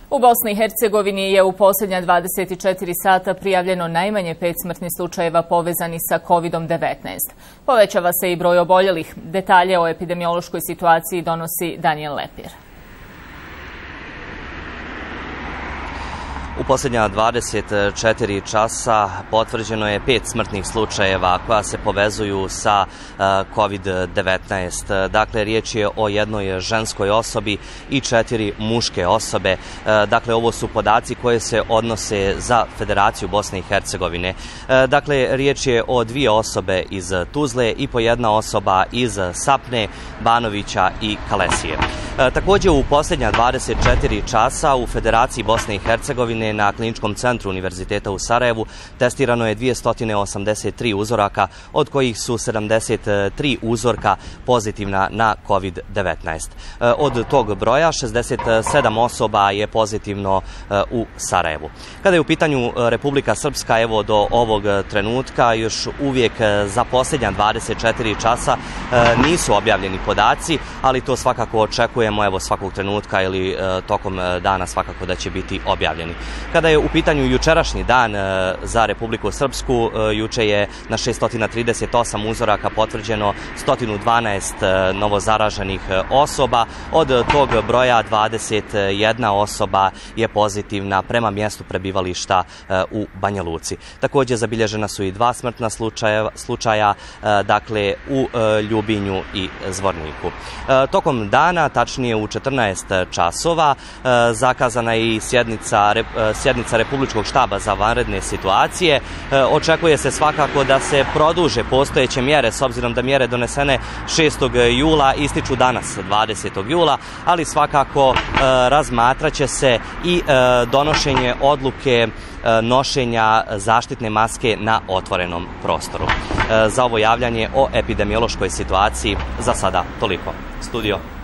U Bosni i Hercegovini je u posljednja 24 sata prijavljeno najmanje 5 smrtnih slučajeva povezanih sa COVID-19. Povećava se i broj oboljelih. Detalje o epidemiološkoj situaciji donosi Daniel Lepir. U posljednja 24 časa potvrđeno je 5 smrtnih slučajeva koja se povezuju sa COVID-19. Dakle, riječ je o jednoj ženskoj osobi i 4 muške osobe. Dakle, ovo su podaci koje se odnose za Federaciju Bosne i Hercegovine. Dakle, riječ je o 2 osobe iz Tuzle i po 1 osoba iz Sapne, Banovića i Kalesije. Također, u posljednja 24 časa u Federaciji Bosne i Hercegovine na Kliničkom centru Univerziteta u Sarajevu testirano je 283 uzoraka, od kojih su 73 uzorka pozitivna na COVID-19. Od tog broja 67 osoba je pozitivno u Sarajevu. Kada je u pitanju Republika Srpska, evo do ovog trenutka još uvijek za posljednja 24 časa nisu objavljeni podaci, ali to svakako očekujemo evo svakog trenutka ili tokom dana svakako da će biti objavljeni. Kada je u pitanju jučerašnji dan za Republiku Srpsku, juče je na 638 uzoraka potvrđeno 112 novozaraženih osoba. Od tog broja 21 osoba je pozitivna prema mjestu prebivališta u Banja Luci. Također zabilježena su i 2 smrtna slučaja, dakle u Ljubinju i Zvorniku. Tokom dana, tačnije u 14 časova, zakazana je i sjednica Republičkog štaba za vanredne situacije. Očekuje se svakako da se produže postojeće mjere, s obzirom da mjere donesene 6. jula ističu danas 20. jula, ali svakako razmatraće se i donošenje odluke nošenja zaštitne maske na otvorenom prostoru. Za ovo javljanje o epidemiološkoj situaciji za sada toliko. Studio.